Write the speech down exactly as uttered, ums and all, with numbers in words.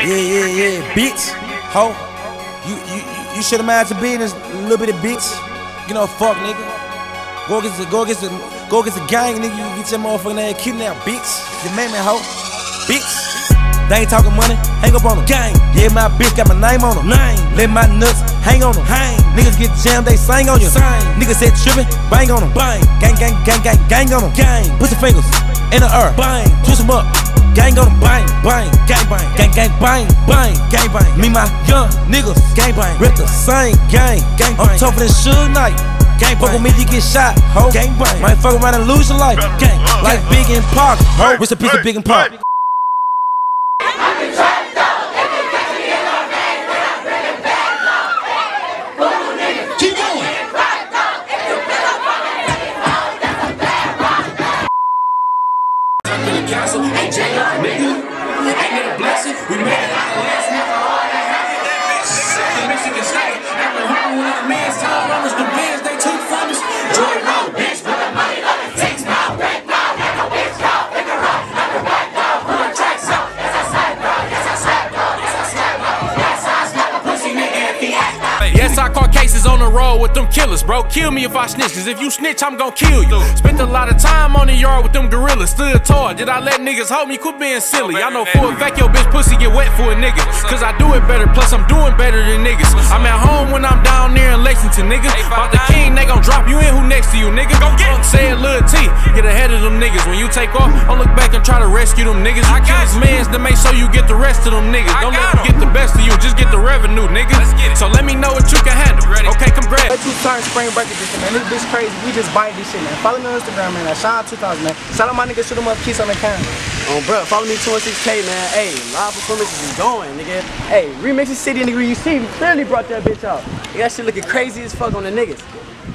Yeah, yeah, yeah, bitch. Ho. You you you should have mind your business, little bit of bitch. You know, fuck nigga. Go against the go against the go against the gang, nigga. You get your motherfucking ass kidnapped, bitch. You man man ho. Bitch. They ain't talking money, hang up on them. Gang. Yeah, my bitch got my name on them. Name. Let my nuts hang on them. Hang. Niggas get jammed, they sing on you. Sing. Niggas said trippin', bang on them. Bang. Gang, gang, gang, gang, gang on them. Gang. Put your fingers in the earth. Bang. Twist them up. Gang on them. Bang, bang. Gang, bang. Gang, gang, bang, bang. Gang, bang. Me, my young niggas. Gang, bang. Rip the same gang. Gang, bang. I'm tougher than Suge Knight. Gang, fuck with me, you get shot. Ho. Gang, bang. Might fuck around and lose your life. Gang. Like Big and Pac. Ho. What's a piece of Big and Pac? Castle, ain't J R, nigga. Ain't it a blessing? We made it out of last nigga. All that happy, that bitch. The Michigan State. After home with a man's time, I was the bands they took from us. Joy Road, bitch, with the money that it takes now. Right now, let no bitch go. Pick her up, let her back down. Pull her tracks out. Yes, I slap dog. Yes, I slap dog. Yes, I slap dog. Yes, I slap a pussy nigga if he act up. Yes, I caught cases on the road with them killers, bro. Kill me if I snitch, cause if you snitch, I'm gon' kill you. Spent a lot of time on the yard with them gorillas, stood tall. Did I let niggas hold me? Quit being silly. I know for a fact your bitch pussy get wet for a nigga, cause I do it better, plus I'm doing better than niggas. I'm at home when I'm down there in Lexington, nigga. About the king, they gon' drop you in, who next to you, nigga? Go get it. Say it, Lil T, get ahead of them niggas. When you take off, I'll look back and try to rescue them niggas. You kill his mans to make sure you get the rest of them niggas. Don't let them get the best of you, just get the revenue, nigga. So let me know what you can handle. Okay, come grab. Two turn spring break edition, man. This bitch crazy. We just bite this shit, man. Follow me on Instagram, man. At Sean two thousand, man. Shout out my nigga, shoot 'em up, keys on the camera. Um, bro, follow me two one six K, man. Hey, live performances is going, nigga. Hey, Remixing City, nigga. You see, we clearly brought that bitch out. That shit looking crazy as fuck on the niggas.